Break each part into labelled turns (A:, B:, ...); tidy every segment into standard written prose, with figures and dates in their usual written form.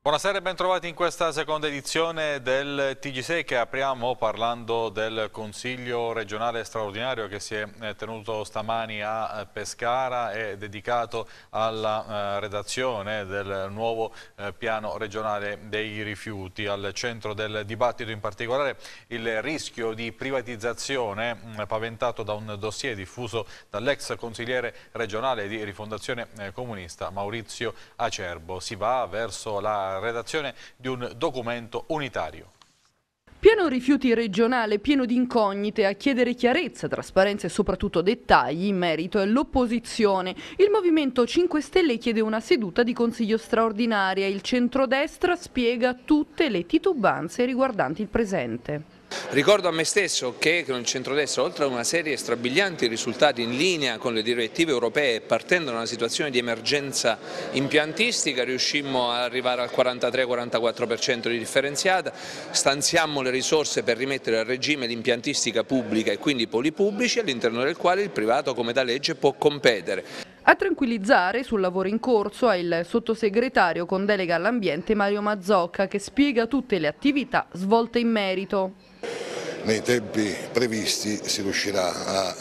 A: Buonasera e bentrovati in questa seconda edizione del TG6 che apriamo parlando del Consiglio regionale straordinario che si è tenuto stamani a Pescara e dedicato alla redazione del nuovo piano regionale dei rifiuti. Al centro del dibattito in particolare il rischio di privatizzazione paventato da un dossier diffuso dall'ex consigliere regionale di Rifondazione Comunista Maurizio Acerbo. Si va verso la redazione di un documento unitario.
B: Piano rifiuti regionale pieno di incognite, a chiedere chiarezza, trasparenza e soprattutto dettagli in merito all'opposizione. Il Movimento 5 Stelle chiede una seduta di consiglio straordinaria. Il centrodestra spiega tutte le titubanze riguardanti il presente.
C: Ricordo a me stesso che con il centrodestra, oltre a una serie di strabilianti risultati in linea con le direttive europee, partendo da una situazione di emergenza impiantistica, riuscimmo ad arrivare al 43-44% di differenziata, stanziammo le risorse per rimettere a regime l'impiantistica pubblica e quindi i poli pubblici, all'interno del quale il privato, come da legge, può competere.
B: A tranquillizzare sul lavoro in corso è il sottosegretario con delega all'ambiente Mario Mazzocca, che spiega tutte le attività svolte in merito.
D: Nei tempi previsti si riuscirà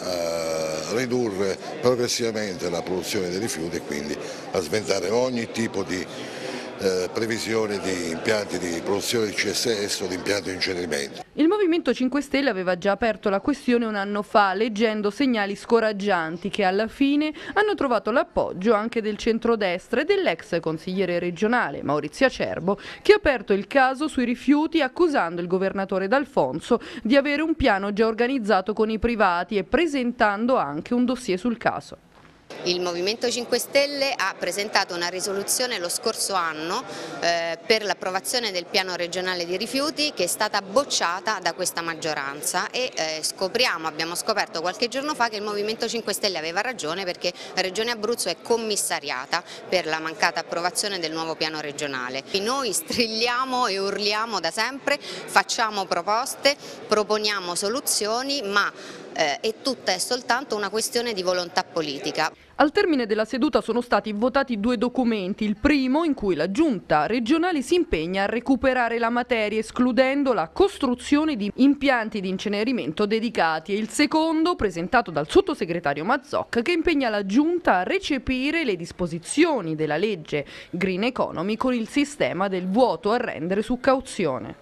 D: a ridurre progressivamente la produzione dei rifiuti e quindi a sventare ogni tipo di previsione di impianti di produzione di CSS o di impianti di incenerimento.
B: Il Movimento 5 Stelle aveva già aperto la questione un anno fa, leggendo segnali scoraggianti che alla fine hanno trovato l'appoggio anche del centrodestra e dell'ex consigliere regionale Maurizio Acerbo, che ha aperto il caso sui rifiuti accusando il governatore D'Alfonso di avere un piano già organizzato con i privati e presentando anche un dossier sul caso.
E: Il Movimento 5 Stelle ha presentato una risoluzione lo scorso anno per l'approvazione del piano regionale di rifiuti che è stata bocciata da questa maggioranza e abbiamo scoperto qualche giorno fa che il Movimento 5 Stelle aveva ragione, perché la Regione Abruzzo è commissariata per la mancata approvazione del nuovo piano regionale. Noi strilliamo e urliamo da sempre, facciamo proposte, proponiamo soluzioni, ma è tutta e soltanto una questione di volontà politica.
B: Al termine della seduta sono stati votati due documenti, il primo in cui la Giunta regionale si impegna a recuperare la materia escludendo la costruzione di impianti di incenerimento dedicati, e il secondo presentato dal sottosegretario Mazzocca, che impegna la Giunta a recepire le disposizioni della legge Green Economy con il sistema del vuoto a rendere su cauzione.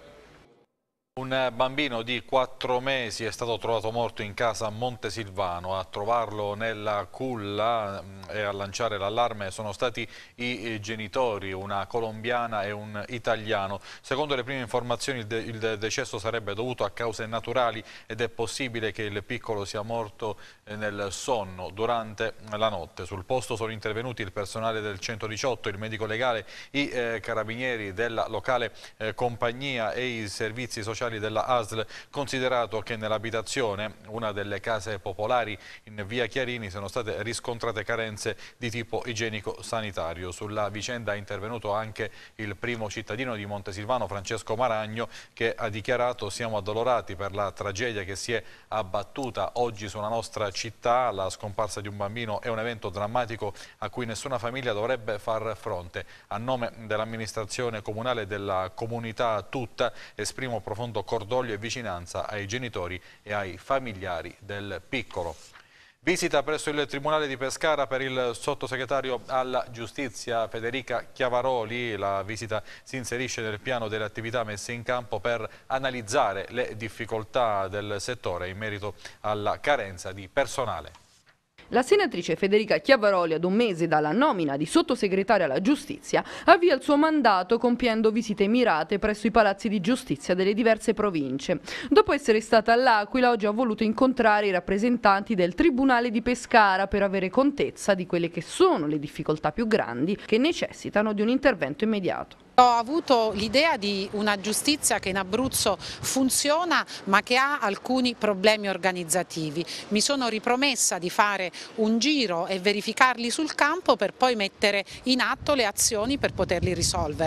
A: Un bambino di 4 mesi è stato trovato morto in casa a Montesilvano. A trovarlo nella culla e a lanciare l'allarme sono stati i genitori, una colombiana e un italiano. Secondo le prime informazioni il decesso sarebbe dovuto a cause naturali ed è possibile che il piccolo sia morto nel sonno durante la notte. Sul posto sono intervenuti il personale del 118, il medico legale, i carabinieri della locale compagnia e i servizi sociali della ASL, considerato che nell'abitazione, una delle case popolari in via Chiarini, sono state riscontrate carenze di tipo igienico-sanitario. Sulla vicenda è intervenuto anche il primo cittadino di Montesilvano, Francesco Maragno, che ha dichiarato: siamo addolorati per la tragedia che si è abbattuta oggi sulla nostra città. La scomparsa di un bambino è un evento drammatico a cui nessuna famiglia dovrebbe far fronte. A nome dell'amministrazione comunale e della comunità tutta esprimo profondo cordoglio e vicinanza ai genitori e ai familiari del piccolo. Visita presso il Tribunale di Pescara per il sottosegretario alla giustizia Federica Chiavaroli. La visita si inserisce nel piano delle attività messe in campo per analizzare le difficoltà del settore in merito alla carenza di personale.
B: La senatrice Federica Chiavaroli, ad un mese dalla nomina di sottosegretaria alla giustizia, avvia il suo mandato compiendo visite mirate presso i palazzi di giustizia delle diverse province. Dopo essere stata all'Aquila, oggi ha voluto incontrare i rappresentanti del Tribunale di Pescara per avere contezza di quelle che sono le difficoltà più grandi che necessitano di un intervento immediato.
F: Ho avuto l'idea di una giustizia che in Abruzzo funziona ma che ha alcuni problemi organizzativi. Mi sono ripromessa di fare un giro e verificarli sul campo per poi mettere in atto le azioni per poterli risolvere.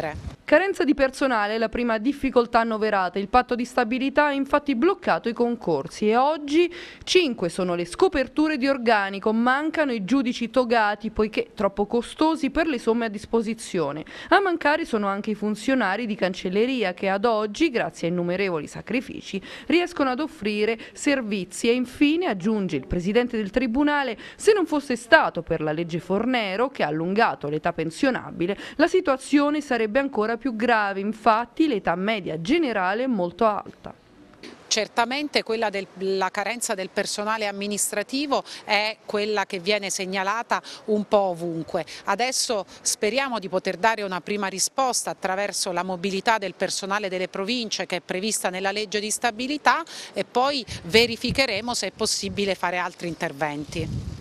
B: Carenza di personale è la prima difficoltà annoverata. Il patto di stabilità ha infatti bloccato i concorsi e oggi 5 sono le scoperture di organico. Mancano i giudici togati poiché troppo costosi per le somme a disposizione. A mancare sono anche i funzionari di cancelleria che ad oggi, grazie a innumerevoli sacrifici, riescono ad offrire servizi. E infine, aggiunge il presidente del Tribunale, se non fosse stato per la legge Fornero che ha allungato l'età pensionabile, la situazione sarebbe ancora più grave. Infatti l'età media generale è molto alta.
F: Certamente quella della carenza del personale amministrativo è quella che viene segnalata un po' ovunque. Adesso speriamo di poter dare una prima risposta attraverso la mobilità del personale delle province che è prevista nella legge di stabilità e poi verificheremo se è possibile fare altri interventi.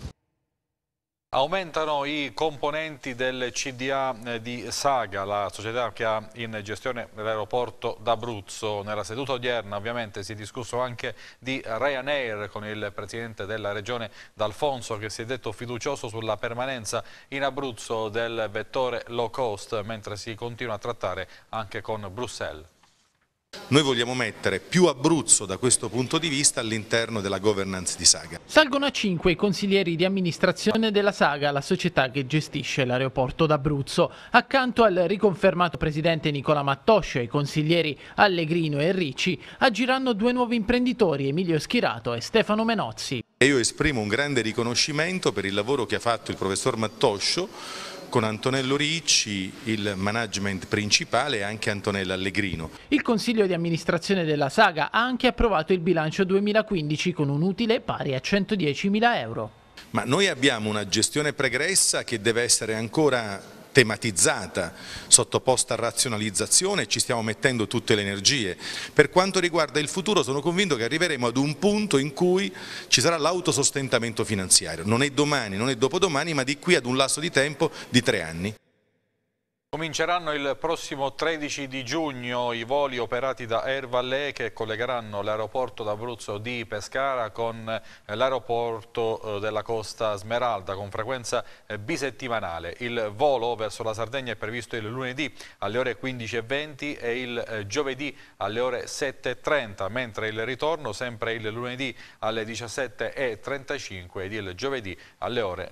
A: Aumentano i componenti del CDA di Saga, la società che ha in gestione l'aeroporto d'Abruzzo. Nella seduta odierna ovviamente si è discusso anche di Ryanair con il presidente della regione D'Alfonso che si è detto fiducioso sulla permanenza in Abruzzo del vettore low cost, mentre si continua a trattare anche con Bruxelles.
G: Noi vogliamo mettere più Abruzzo da questo punto di vista all'interno della governance di Saga.
H: Salgono a 5 i consiglieri di amministrazione della Saga, la società che gestisce l'aeroporto d'Abruzzo. Accanto al riconfermato presidente Nicola Mattoscio e i consiglieri Allegrino e Ricci agiranno 2 nuovi imprenditori, Emilio Schirato e Stefano Menozzi.
G: E io esprimo un grande riconoscimento per il lavoro che ha fatto il professor Mattoscio con Antonello Ricci, il management principale, e anche Antonella Allegrino.
H: Il Consiglio di amministrazione della Saga ha anche approvato il bilancio 2015 con un utile pari a 110.000 euro.
G: Ma noi abbiamo una gestione pregressa che deve essere ancora tematizzata, sottoposta a razionalizzazione e ci stiamo mettendo tutte le energie. Per quanto riguarda il futuro sono convinto che arriveremo ad un punto in cui ci sarà l'autosostentamento finanziario. Non è domani, non è dopodomani, ma di qui ad un lasso di tempo di 3 anni.
A: Cominceranno il prossimo 13 di giugno i voli operati da Air Vallée che collegheranno l'aeroporto d'Abruzzo di Pescara con l'aeroporto della Costa Smeralda con frequenza bisettimanale. Il volo verso la Sardegna è previsto il lunedì alle ore 15:20 e il giovedì alle ore 7:30, mentre il ritorno sempre il lunedì alle 17:35 ed il giovedì alle ore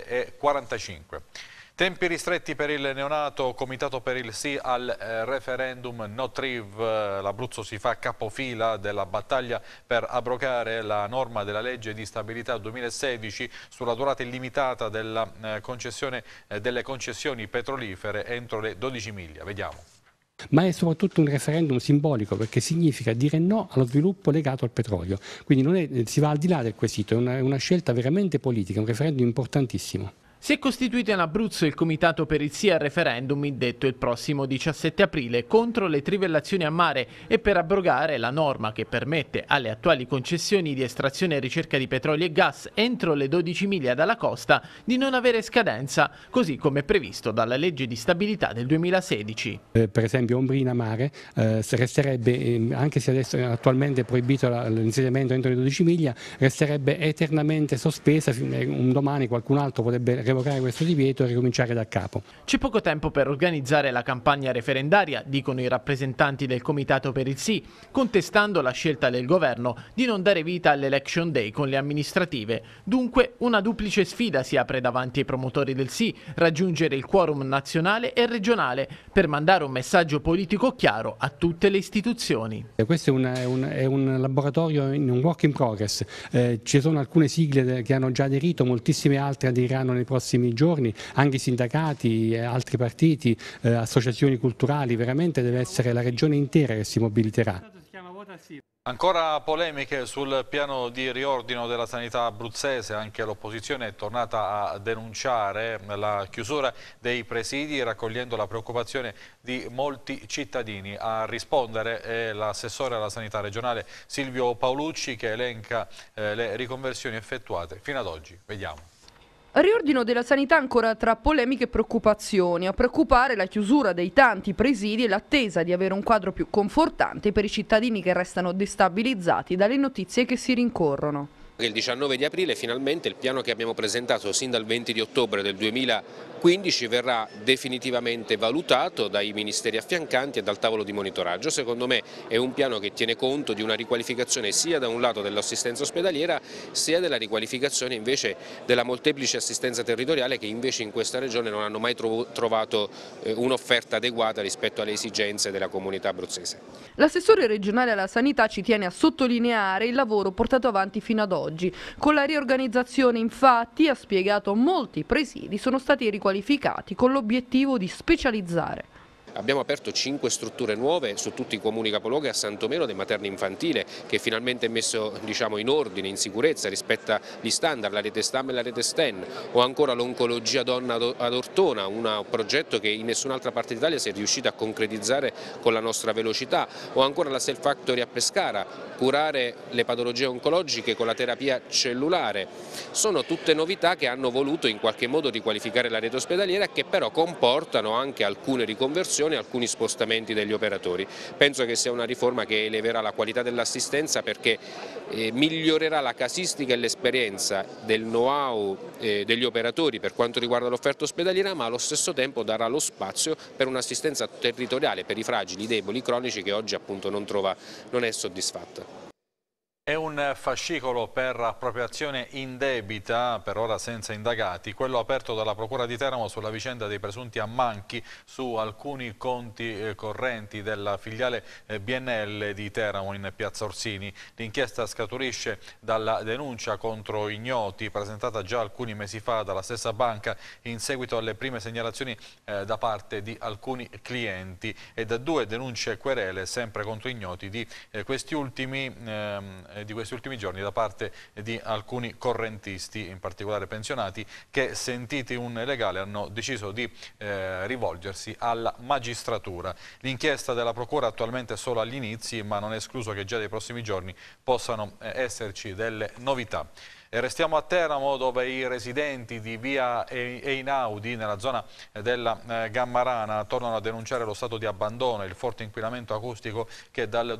A: 9:45. Tempi ristretti per il neonato, comitato per il sì al referendum No Triv. L'Abruzzo si fa capofila della battaglia per abrogare la norma della legge di stabilità 2016 sulla durata illimitata della delle concessioni petrolifere entro le 12 miglia. Vediamo.
I: Ma è soprattutto un referendum simbolico perché significa dire no allo sviluppo legato al petrolio. Quindi si va al di là del quesito, è una scelta veramente politica, un referendum importantissimo.
H: Si è costituito in Abruzzo il comitato per il sì al referendum indetto il prossimo 17 aprile contro le trivellazioni a mare e per abrogare la norma che permette alle attuali concessioni di estrazione e ricerca di petrolio e gas entro le 12 miglia dalla costa di non avere scadenza, così come previsto dalla legge di stabilità del 2016.
I: Per esempio Ombrina Mare resterebbe, anche se adesso attualmente è proibito l'insediamento entro le 12 miglia, resterebbe eternamente sospesa, un domani qualcun altro potrebbe revocare questo divieto e ricominciare da capo.
H: C'è poco tempo per organizzare la campagna referendaria, dicono i rappresentanti del Comitato per il Sì, contestando la scelta del governo di non dare vita all'Election Day con le amministrative. Dunque una duplice sfida si apre davanti ai promotori del sì, raggiungere il quorum nazionale e regionale per mandare un messaggio politico chiaro a tutte le istituzioni.
I: Questo è un laboratorio, un work in progress. Ci sono alcune sigle che hanno già aderito, moltissime altre aderiranno nei prossimi giorni, anche i sindacati, altri partiti, associazioni culturali. Veramente deve essere la regione intera che si mobiliterà.
A: Ancora polemiche sul piano di riordino della sanità abruzzese, anche l'opposizione è tornata a denunciare la chiusura dei presidi raccogliendo la preoccupazione di molti cittadini. A rispondere è l'assessore alla sanità regionale Silvio Paolucci che elenca le riconversioni effettuate fino ad oggi. Vediamo.
B: Riordino della sanità ancora tra polemiche e preoccupazioni. A preoccupare la chiusura dei tanti presidi e l'attesa di avere un quadro più confortante per i cittadini che restano destabilizzati dalle notizie che si rincorrono.
J: Il 19 di aprile finalmente il piano che abbiamo presentato sin dal 20 di ottobre del 2015 verrà definitivamente valutato dai ministeri affiancanti e dal tavolo di monitoraggio. Secondo me è un piano che tiene conto di una riqualificazione sia da un lato dell'assistenza ospedaliera sia della riqualificazione invece della molteplice assistenza territoriale, che invece in questa regione non hanno mai trovato un'offerta adeguata rispetto alle esigenze della comunità abruzzese.
B: L'assessore regionale alla sanità ci tiene a sottolineare il lavoro portato avanti fino ad oggi. Con la riorganizzazione, infatti, ha spiegato, molti presidi sono stati riqualificati con l'obiettivo di specializzare.
J: Abbiamo aperto 5 strutture nuove su tutti i comuni capoluoghi, a Santomeno del materno infantile, che finalmente è messo in ordine, in sicurezza, rispetta gli standard, la rete STAM e la rete STEN, o ancora l'oncologia donna ad Ortona, un progetto che in nessun'altra parte d'Italia si è riuscito a concretizzare con la nostra velocità, o ancora la Cell Factory a Pescara, curare le patologie oncologiche con la terapia cellulare. Sono tutte novità che hanno voluto in qualche modo riqualificare la rete ospedaliera e che però comportano anche alcune riconversioni, alcuni spostamenti degli operatori. Penso che sia una riforma che eleverà la qualità dell'assistenza, perché migliorerà la casistica e l'esperienza del know-how degli operatori per quanto riguarda l'offerta ospedaliera, ma allo stesso tempo darà lo spazio per un'assistenza territoriale per i fragili, i deboli, i cronici, che oggi appunto non è soddisfatta.
A: È un fascicolo per appropriazione indebita, per ora senza indagati, quello aperto dalla Procura di Teramo sulla vicenda dei presunti ammanchi su alcuni conti correnti della filiale BNL di Teramo in Piazza Orsini. L'inchiesta scaturisce dalla denuncia contro ignoti presentata già alcuni mesi fa dalla stessa banca in seguito alle prime segnalazioni da parte di alcuni clienti e da 2 denunce querele sempre contro ignoti di questi ultimi giorni da parte di alcuni correntisti, in particolare pensionati, che, sentiti un legale, hanno deciso di rivolgersi alla magistratura. L'inchiesta della Procura attualmente è solo agli inizi, ma non è escluso che già nei prossimi giorni possano esserci delle novità. E restiamo a Teramo, dove i residenti di via Einaudi, nella zona della Gammarana, tornano a denunciare lo stato di abbandono e il forte inquinamento acustico che dal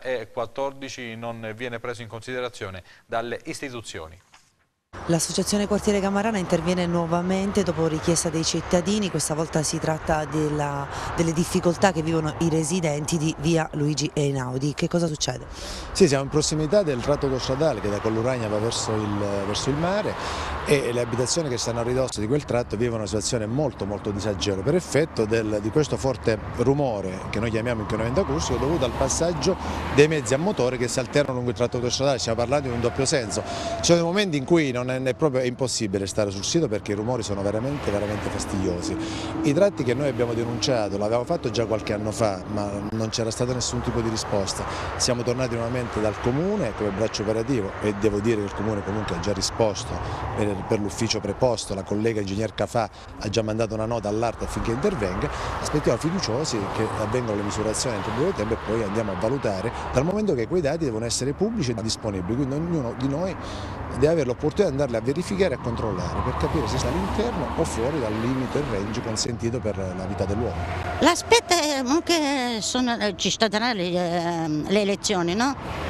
A: 2014 non viene preso in considerazione dalle istituzioni.
K: L'associazione Quartiere Gammarana interviene nuovamente dopo richiesta dei cittadini. Questa volta si tratta delle difficoltà che vivono i residenti di via Luigi Einaudi. Che cosa succede?
L: Sì, siamo in prossimità del tratto autostradale che da Colluragna va verso il mare, e le abitazioni che stanno a ridosso di quel tratto vivono una situazione molto disagevole per effetto di questo forte rumore che noi chiamiamo inquinamento acustico, dovuto al passaggio dei mezzi a motore che si alternano lungo il tratto autostradale. Stiamo parlando di un doppio senso. Ci sono dei momenti in cui è impossibile stare sul sito perché i rumori sono veramente fastidiosi. I tratti che noi abbiamo denunciato l'avevamo fatto già qualche anno fa, ma non c'era stato nessun tipo di risposta. Siamo tornati nuovamente dal Comune come braccio operativo, e devo dire che il Comune comunque ha già risposto per l'ufficio preposto. La collega ingegner Cafà ha già mandato una nota all'ART affinché intervenga. Aspettiamo fiduciosi che avvengano le misurazioni entro breve tempo e poi andiamo a valutare, dal momento che quei dati devono essere pubblici e disponibili, quindi ognuno di noi deve avere l'opportunità di andarli a verificare e a controllare per capire se sta all'interno o fuori dal limite, il range consentito per la vita dell'uomo.
M: L'aspetto è che ci saranno le elezioni, no?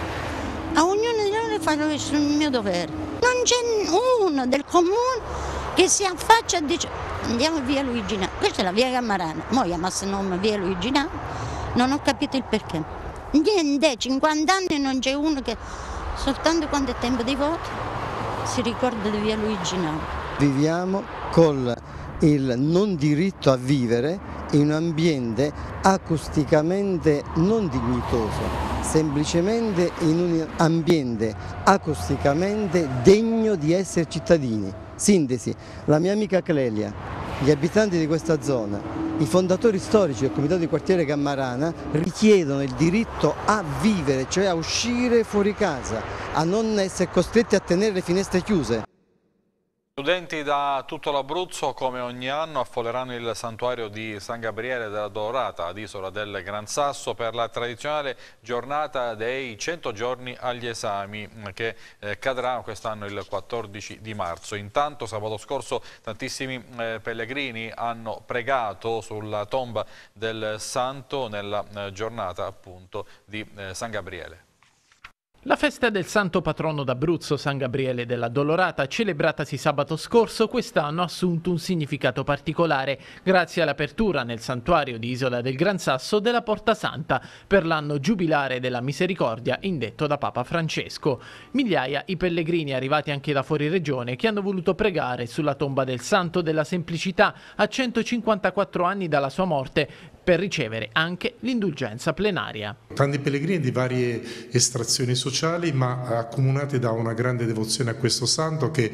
M: A ognuno di noi farò il mio dovere. Non c'è uno del comune che si affaccia e dice andiamo via Luigi Einaudi. Questa è la via Gammarana, mo chiamasse il nome via Luigi Einaudi, non ho capito il perché. Niente, 50 anni non c'è uno che, soltanto quando è tempo dei voti, si ricorda di via Luigi Einaudi.
N: Viviamo con il non diritto a vivere in un ambiente acusticamente non dignitoso, semplicemente in un ambiente acusticamente degno di essere cittadini. Sintesi, la mia amica Clelia, gli abitanti di questa zona, i fondatori storici del Comitato di Quartiere Gammarana richiedono il diritto a vivere, cioè a uscire fuori casa, a non essere costretti a tenere le finestre chiuse.
A: Studenti da tutto l'Abruzzo, come ogni anno, affolleranno il santuario di San Gabriele della Dorata ad Isola del Gran Sasso per la tradizionale giornata dei 100 giorni agli esami che cadrà quest'anno il 14 di marzo. Intanto sabato scorso tantissimi pellegrini hanno pregato sulla tomba del santo nella giornata appunto di San Gabriele.
H: La festa del santo patrono d'Abruzzo, San Gabriele della Dolorata, celebratasi sabato scorso, quest'anno ha assunto un significato particolare grazie all'apertura nel santuario di Isola del Gran Sasso della Porta Santa per l'anno giubilare della Misericordia indetto da Papa Francesco. Migliaia i pellegrini arrivati anche da fuori regione che hanno voluto pregare sulla tomba del Santo della Semplicità a 154 anni dalla sua morte, per ricevere anche l'indulgenza plenaria.
O: Tanti pellegrini di varie estrazioni sociali, ma accomunati da una grande devozione a questo santo che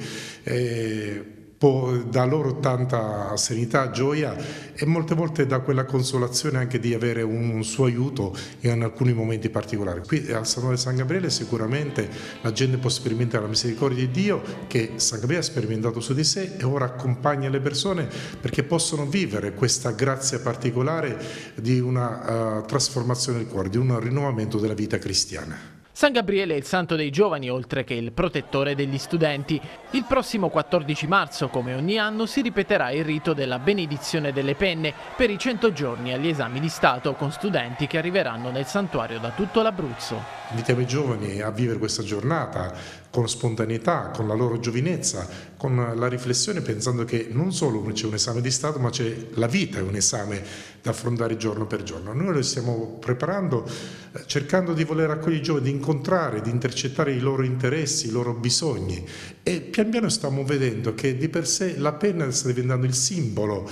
O: dà loro tanta serenità, gioia e molte volte dà quella consolazione anche di avere un suo aiuto in alcuni momenti particolari. Qui al Santuario di San Gabriele sicuramente la gente può sperimentare la misericordia di Dio che San Gabriele ha sperimentato su di sé e ora accompagna le persone perché possono vivere questa grazia particolare di una trasformazione del cuore, di un rinnovamento della vita cristiana.
H: San Gabriele è il santo dei giovani oltre che il protettore degli studenti. Il prossimo 14 marzo, come ogni anno, si ripeterà il rito della benedizione delle penne per i 100 giorni agli esami di Stato con studenti che arriveranno nel santuario da tutto l'Abruzzo.
O: Invitiamo i giovani a vivere questa giornata con spontaneità, con la loro giovinezza, con la riflessione pensando che non solo c'è un esame di Stato ma c'è la vita, è un esame da affrontare giorno per giorno. Noi lo stiamo preparando cercando di voler accogliere i giovani, di incontrare, di intercettare i loro interessi, i loro bisogni e pian piano stiamo vedendo che di per sé la penna sta diventando il simbolo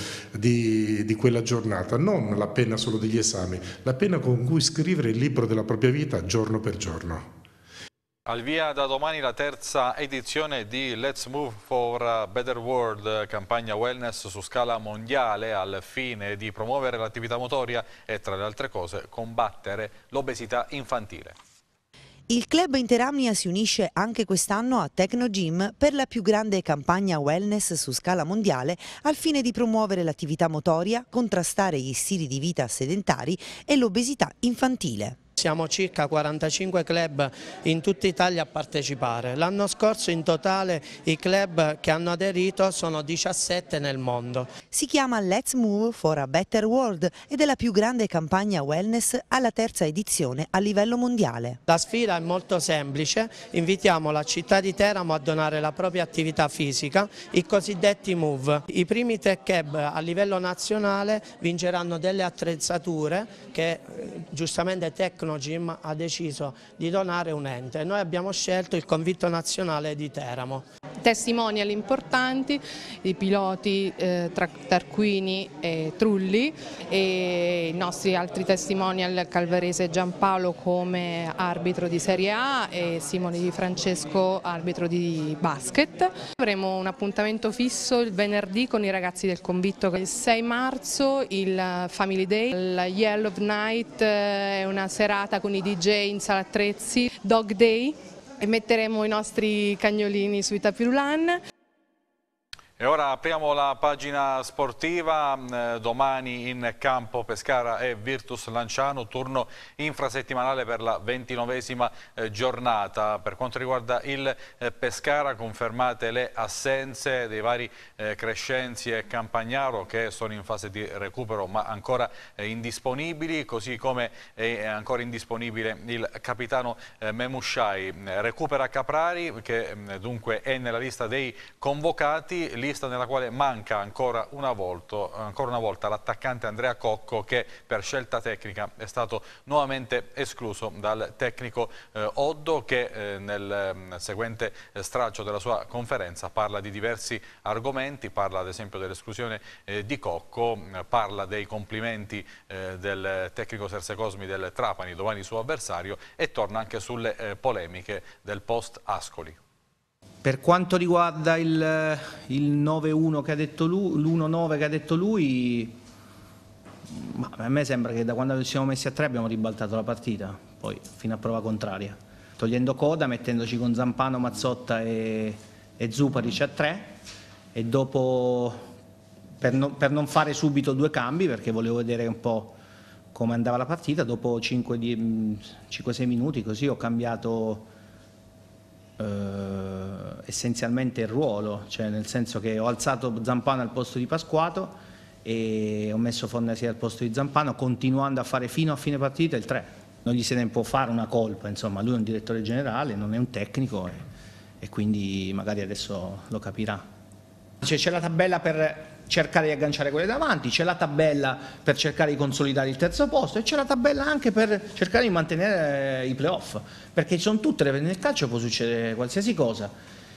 O: di quella giornata, non la penna solo degli esami, la penna con cui scrivere il libro della propria vita giorno per giorno.
A: Al via da domani la terza edizione di Let's Move for a Better World, campagna wellness su scala mondiale al fine di promuovere l'attività motoria e, tra le altre cose, combattere l'obesità infantile.
K: Il club Interamnia si unisce anche quest'anno a Tecnogym per la più grande campagna wellness su scala mondiale al fine di promuovere l'attività motoria, contrastare gli stili di vita sedentari e l'obesità infantile.
P: Siamo circa 45 club in tutta Italia a partecipare. L'anno scorso in totale i club che hanno aderito sono 17 nel mondo.
K: Si chiama Let's Move for a Better World ed è la più grande campagna wellness alla terza edizione a livello mondiale.
P: La sfida è molto semplice, invitiamo la città di Teramo a donare la propria attività fisica, i cosiddetti Move. I primi 3 club a livello nazionale vinceranno delle attrezzature che giustamente Tecnogym ha deciso di donare un ente. Noi abbiamo scelto il Convitto Nazionale di Teramo.
Q: Testimonial importanti, i piloti Tarquini e Trulli e i nostri altri testimonial Calvarese e Giampaolo come arbitro di Serie A e Simone Di Francesco arbitro di basket. Avremo un appuntamento fisso il venerdì con i ragazzi del Convitto. Il 6 marzo il Family Day, il Yellow Night è una serata con i DJ in sala attrezzi, Dog Day e metteremo i nostri cagnolini sui tapirulan.
A: E ora apriamo la pagina sportiva, domani in campo Pescara e Virtus Lanciano, turno infrasettimanale per la 29esima giornata. Per quanto riguarda il Pescara, confermate le assenze dei vari Crescenzi e Campagnaro che sono in fase di recupero ma ancora indisponibili, così come è ancora indisponibile il capitano Memusciai. Recupera Caprari che dunque è nella lista dei convocati, lista nella quale manca ancora una volta l'attaccante Andrea Cocco che per scelta tecnica è stato nuovamente escluso dal tecnico Oddo che nel seguente stralcio della sua conferenza parla di diversi argomenti, parla ad esempio dell'esclusione di Cocco, parla dei complimenti del tecnico Serse Cosmi del Trapani, domani suo avversario, e torna anche sulle polemiche del post Ascoli.
R: Per quanto riguarda il 9-1 che ha detto lui, l'1-9 che ha detto lui, a me sembra che da quando ci siamo messi a 3 abbiamo ribaltato la partita, poi fino a prova contraria. Togliendo coda, mettendoci con Zampano, Mazzotta e Zuparic a 3 e dopo, per non fare subito 2 cambi, perché volevo vedere un po' come andava la partita, dopo 5-6 minuti così ho cambiato essenzialmente il ruolo, cioè nel senso che ho alzato Zampano al posto di Pasquato e ho messo Fornesi al posto di Zampano, continuando a fare fino a fine partita il 3. non gli se ne può fare una colpa, insomma, lui è un direttore generale, non è un tecnico e quindi magari adesso lo capirà. C'è la tabella per cercare di agganciare quelle davanti, c'è la tabella per cercare di consolidare il terzo posto e c'è la tabella anche per cercare di mantenere i playoff, perché sono tutte nel calcio può succedere qualsiasi cosa.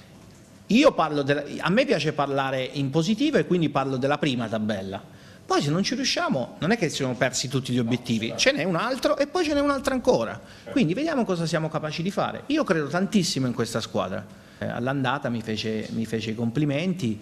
R: A me piace parlare in positivo e quindi parlo della prima tabella. Poi se non ci riusciamo non è che siamo persi tutti gli obiettivi, ce n'è un altro e poi ce n'è un altro ancora, quindi vediamo cosa siamo capaci di fare. Io credo tantissimo in questa squadra, all'andata mi fece i complimenti,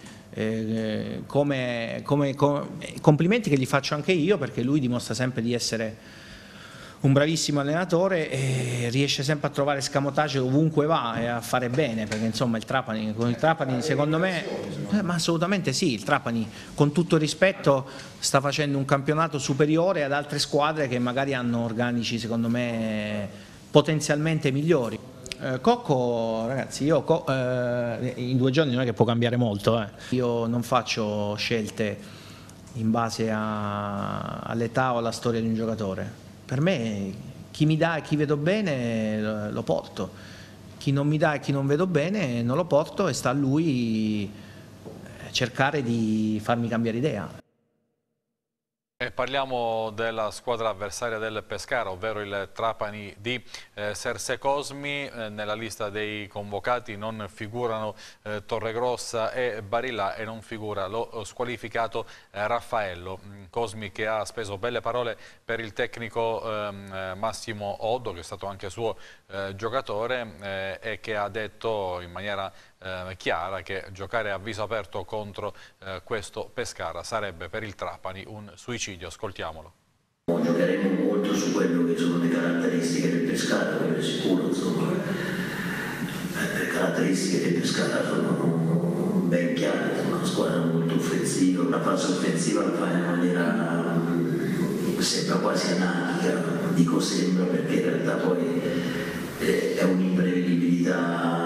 R: complimenti che gli faccio anche io, perché lui dimostra sempre di essere un bravissimo allenatore e riesce sempre a trovare scamotage ovunque va e a fare bene, perché insomma con il Trapani secondo me, ma assolutamente sì, il Trapani con tutto il rispetto sta facendo un campionato superiore ad altre squadre che magari hanno organici secondo me potenzialmente migliori. Cocco, ragazzi, in 2 giorni non è che può cambiare molto, Io non faccio scelte in base all'età o alla storia di un giocatore. Per me chi mi dà e chi vedo bene lo porto, chi non mi dà e chi non vedo bene non lo porto e sta a lui cercare di farmi cambiare idea.
A: E parliamo della squadra avversaria del Pescara, ovvero il Trapani di Serse Cosmi. Nella lista dei convocati non figurano Torregrossa e Barilla e non figura lo squalificato Raffaello. Cosmi che ha speso belle parole per il tecnico Massimo Oddo, che è stato anche suo giocatore, e che ha detto in maniera chiara che giocare a viso aperto contro questo Pescara sarebbe per il Trapani un suicidio. Ascoltiamolo.
S: Giocheremo molto su quello che sono le caratteristiche del Pescara, quello è sicuro, insomma. Le caratteristiche del Pescara sono ben chiare, è una squadra molto offensiva, una fase offensiva la fa in maniera sembra quasi anarchica, dico sembra perché in realtà poi è un'imprevedibilità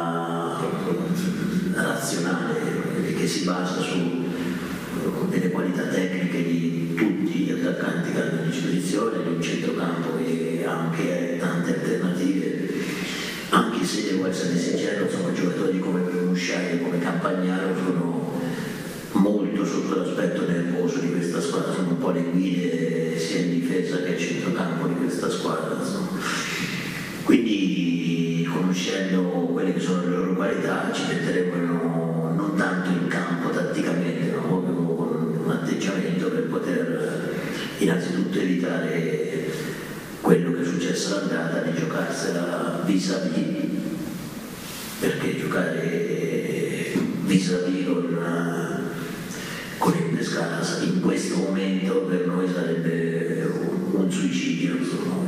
S: razionale che si basa su delle qualità tecniche di tutti gli attaccanti che hanno a disposizione, di un centrocampo che ha anche tante alternative, anche se devo essere sincero, insomma, giocatori come Musciai e come Campagnaro sono molto sotto l'aspetto nervoso di questa squadra, sono un po' le guide sia in difesa che a centrocampo di questa squadra, insomma. Quindi conoscendo quelle che sono le loro qualità ci metteremo non tanto in campo tatticamente, ma proprio con un atteggiamento per poter innanzitutto evitare quello che è successo all'andata, di giocarsela vis-à-vis, perché giocare vis-à-vis con il Pescara in questo momento per noi sarebbe un suicidio, insomma.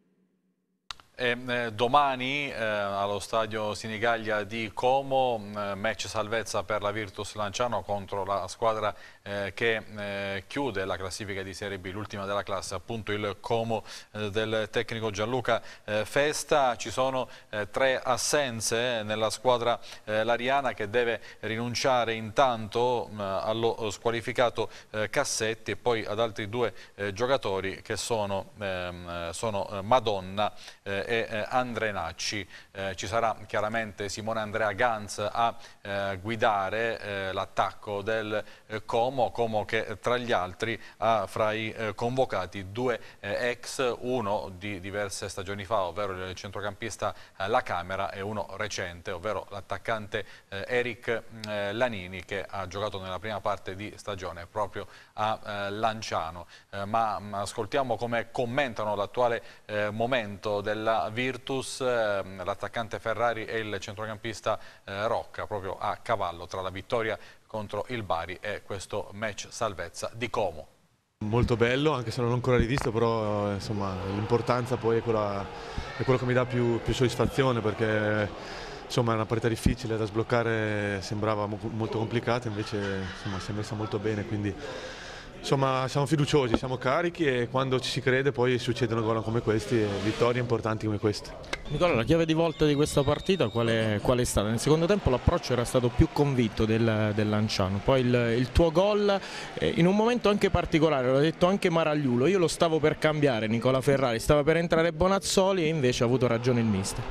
A: Domani allo stadio Sinigaglia di Como, match salvezza per la Virtus Lanciano contro la squadra che chiude la classifica di Serie B, l'ultima della classe, appunto il Como del tecnico Gianluca Festa. Ci sono 3 assenze nella squadra lariana, che deve rinunciare intanto allo squalificato Cassetti e poi ad altri 2 giocatori che sono Madonna e Andrenacci. Ci sarà chiaramente Simone Andrea Ganz a guidare l'attacco del Como che tra gli altri ha fra i convocati 2 ex, uno di diverse stagioni fa, ovvero il centrocampista La Camera, e uno recente, ovvero l'attaccante Eric Lanini, che ha giocato nella prima parte di stagione proprio a Lanciano. Ma ascoltiamo come commentano l'attuale momento della Virtus l'attaccante Ferrari e il centrocampista Rocca, proprio a cavallo tra la vittoria contro il Bari e questo match salvezza di Como.
T: Molto bello, anche se non l'ho ancora rivisto, però insomma l'importanza poi è quello che mi dà più soddisfazione, perché insomma è una partita difficile da sbloccare, sembrava molto complicata, invece insomma si è messa molto bene, quindi Insomma, siamo fiduciosi, siamo carichi e quando ci si crede poi succedono gol come questi e vittorie importanti come queste.
U: Nicola, la chiave di volta di questa partita qual è stata? Nel secondo tempo l'approccio era stato più convinto del Lanciano, poi il tuo gol in un momento anche particolare, l'ha detto anche Maragliulo, io lo stavo per cambiare, Nicola Ferrari, stava per entrare Bonazzoli e invece ha avuto ragione il mister.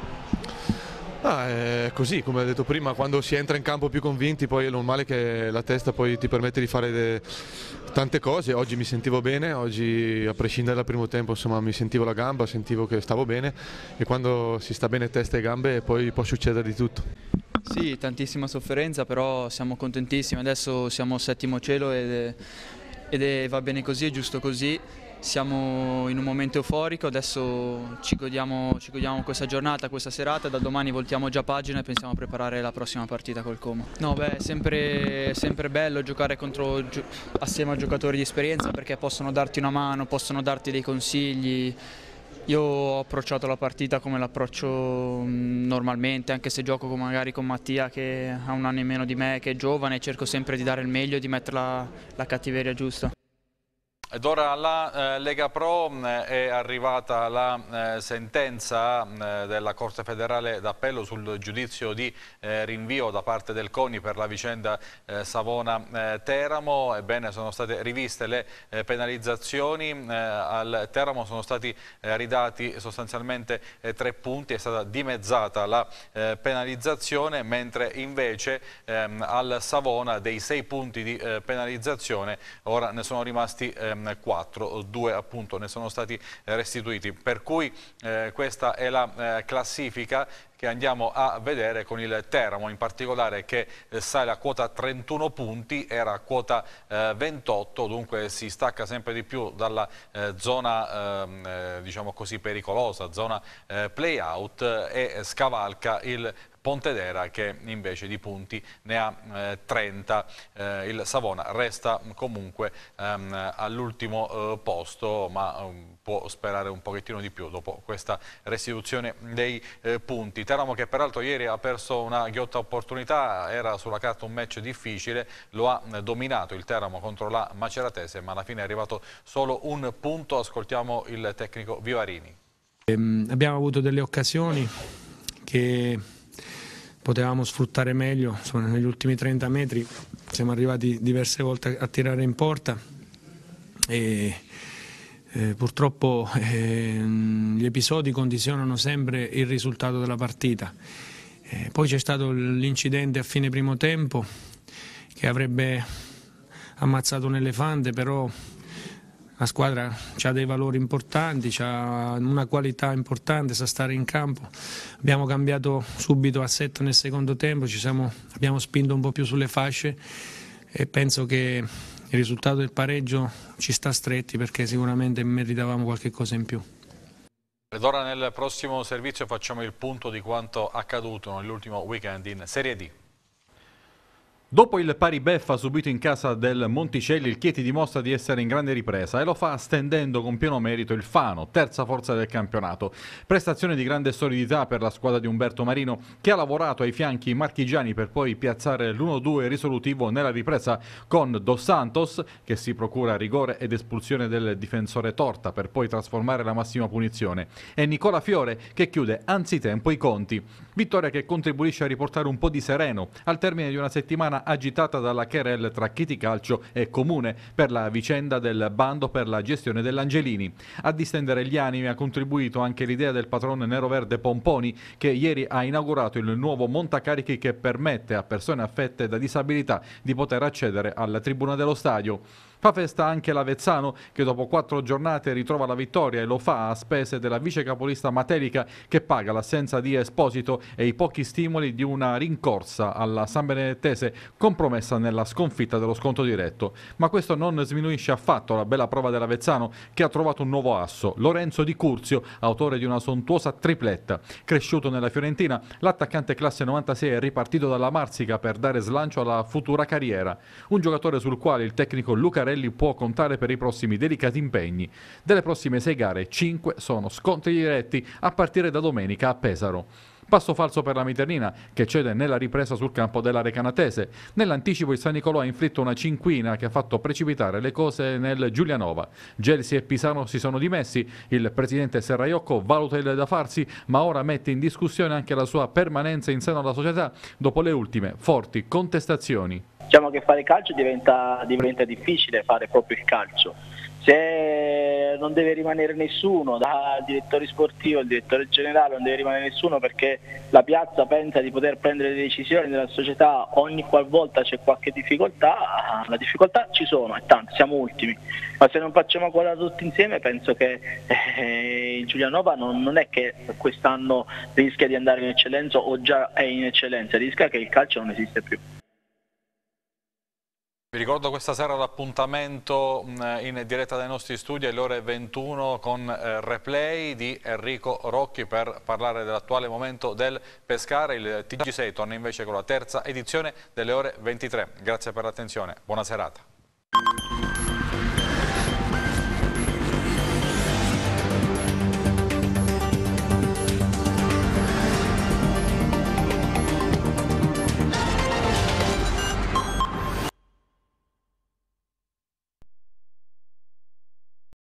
T: È così, come ho detto prima, quando si entra in campo più convinti poi è normale che la testa poi ti permette di fare tante cose. Oggi mi sentivo bene, oggi a prescindere dal primo tempo insomma, mi sentivo la gamba, sentivo che stavo bene e quando si sta bene testa e gambe poi può succedere di tutto.
V: Sì, tantissima sofferenza, però siamo contentissimi, adesso siamo al settimo cielo ed va bene così, è giusto così. Siamo in un momento euforico, adesso ci godiamo questa giornata, questa serata, da domani voltiamo già pagina e pensiamo a preparare la prossima partita col Como. No, beh, è sempre bello giocare assieme a giocatori di esperienza perché possono darti una mano, possono darti dei consigli. Io ho approcciato la partita come l'approccio normalmente, anche se gioco magari con Mattia che ha un anno in meno di me, che è giovane, cerco sempre di dare il meglio e di mettere la cattiveria giusta.
A: Ed ora alla Lega Pro è arrivata la sentenza della Corte Federale d'Appello sul giudizio di rinvio da parte del CONI per la vicenda Savona-Teramo. Ebbene, sono state riviste le penalizzazioni, al Teramo sono stati ridati sostanzialmente 3 punti, è stata dimezzata la penalizzazione, mentre invece al Savona dei 6 punti di penalizzazione ora ne sono rimasti 4, 2 appunto ne sono stati restituiti, per cui questa è la classifica che andiamo a vedere, con il Teramo in particolare che sale a quota 31 punti, era a quota 28, dunque si stacca sempre di più dalla zona diciamo così pericolosa, zona play-out, e scavalca il Pontedera che invece di punti ne ha 30. Il Savona resta comunque all'ultimo posto, ma può sperare un pochettino di più dopo questa restituzione dei punti. Teramo che peraltro ieri ha perso una ghiotta opportunità, era sulla carta un match difficile, lo ha dominato il Teramo contro la Maceratese, ma alla fine è arrivato solo un punto. Ascoltiamo il tecnico Vivarini.
W: Abbiamo avuto delle occasioni che potevamo sfruttare meglio, insomma, negli ultimi 30 metri siamo arrivati diverse volte a tirare in porta e purtroppo gli episodi condizionano sempre il risultato della partita. Poi c'è stato l'incidente a fine primo tempo che avrebbe ammazzato un elefante, però la squadra ha dei valori importanti, ha una qualità importante, sa stare in campo. Abbiamo cambiato subito assetto nel secondo tempo, abbiamo spinto un po' più sulle fasce e penso che il risultato del pareggio ci sta stretti perché sicuramente meritavamo qualche cosa in più.
A: Ed ora nel prossimo servizio facciamo il punto di quanto accaduto nell'ultimo weekend in Serie D.
X: Dopo il pari beffa subito in casa del Monticelli, il Chieti dimostra di essere in grande ripresa e lo fa stendendo con pieno merito il Fano, terza forza del campionato. Prestazione di grande solidità per la squadra di Umberto Marino, che ha lavorato ai fianchi marchigiani per poi piazzare l'1-2 risolutivo nella ripresa con Dos Santos, che si procura rigore ed espulsione del difensore Torta per poi trasformare la massima punizione, e Nicola Fiore che chiude anzitempo i conti. Vittoria che contribuisce a riportare un po' di sereno al termine di una settimana agitata dalla querelle tra Chieti Calcio e Comune per la vicenda del bando per la gestione dell'Angelini. A distendere gli animi ha contribuito anche l'idea del patrono neroverde Pomponi, che ieri ha inaugurato il nuovo montacarichi che permette a persone affette da disabilità di poter accedere alla tribuna dello stadio. Fa festa anche l'Avezzano, che dopo 4 giornate ritrova la vittoria e lo fa a spese della vice capolista Matelica, che paga l'assenza di Esposito e i pochi stimoli di una rincorsa alla San Benedettese compromessa nella sconfitta dello sconto diretto. Ma questo non sminuisce affatto la bella prova dell'Avezzano, che ha trovato un nuovo asso, Lorenzo Di Curzio, autore di una sontuosa tripletta. Cresciuto nella Fiorentina, l'attaccante classe 96 è ripartito dalla Marsica per dare slancio alla futura carriera. Un giocatore sul quale il tecnico Luca Zingarelli può contare per i prossimi delicati impegni. Delle prossime 6 gare, 5 sono scontri diretti a partire da domenica a Pesaro. Passo falso per la Miternina, che cede nella ripresa sul campo della Recanatese. Nell'anticipo il San Nicolò ha inflitto una cinquina che ha fatto precipitare le cose nel Giulianova. Gelsi e Pisano si sono dimessi, il presidente Serraiocco valuta il da farsi, ma ora mette in discussione anche la sua permanenza in seno alla società dopo le ultime forti contestazioni.
C: Diciamo che fare calcio diventa difficile, fare proprio il calcio. Se non deve rimanere nessuno, dal direttore sportivo al direttore generale, non deve rimanere nessuno perché la piazza pensa di poter prendere le decisioni della società ogni qualvolta c'è qualche difficoltà, la difficoltà ci sono, è tanto, siamo ultimi, ma se non facciamo quadrare tutti insieme penso che il Giulianova non è che quest'anno rischia di andare in eccellenza o già è in eccellenza, rischia che il calcio non esiste più.
A: Vi ricordo questa sera l'appuntamento in diretta dai nostri studi alle ore 21 con replay di Enrico Rocchi per parlare dell'attuale momento del Pescara. Il TG6 torna invece con la terza edizione delle ore 23. Grazie per l'attenzione, buona serata.